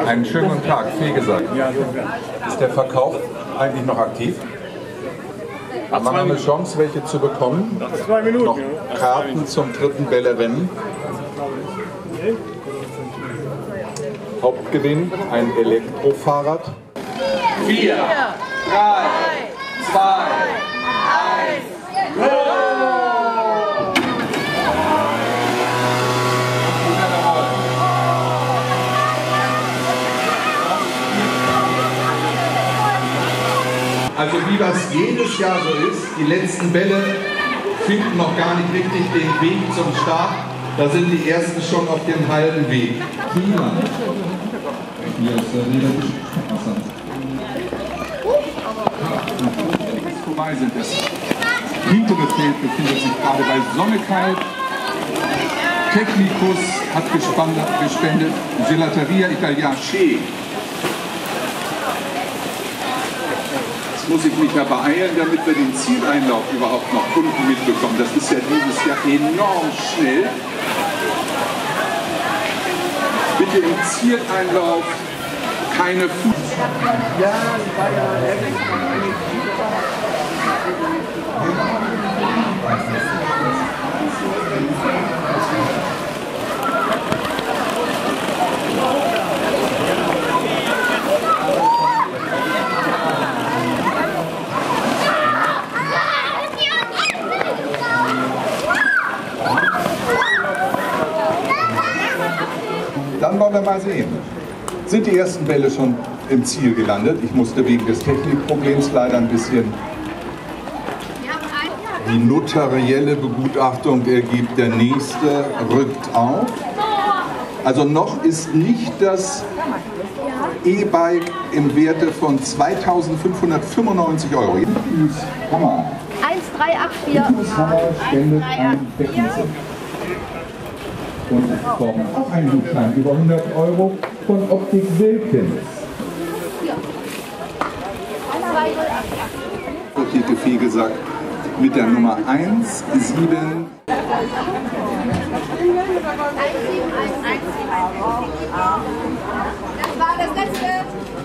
Einen schönen guten Tag, Fegesack. Ist der Verkauf eigentlich noch aktiv? Hat man eine Chance, welche zu bekommen? Nach 2 Minuten. Noch Karten zum dritten Bällerennen. Hauptgewinn, ein Elektrofahrrad. 4, 3, 2, 1, go! Also wie das jedes Jahr so ist, die letzten Bälle finden noch gar nicht richtig den Weg zum Start. Da sind die ersten schon auf dem halben Weg. Vorbei sind. Das hintere Feld befindet sich gerade bei Sonnekalt. Technicus hat gespendet. Gelateria Italiace. Jetzt muss ich mich ja beeilen, damit wir den Zieleinlauf überhaupt noch unten mitbekommen. Das ist ja dieses Jahr enorm schnell. Bitte im Zieleinlauf keine Fuß. Ja, Dann wollen wir mal sehen. Sind die ersten Bälle schon im Ziel gelandet? Ich musste wegen des Technikproblems leider ein bisschen. Die notarielle Begutachtung ergibt, der nächste rückt auf. Also noch ist nicht das E-Bike im Werte von 2.595 €. Hammer. 1384. Hammer spendet ein Beckensinn. Und es bekommen auch einen Gutschein über 100 € von Optik Wilkins. Apotheke Fegesack mit der Nummer 17. Das war das letzte.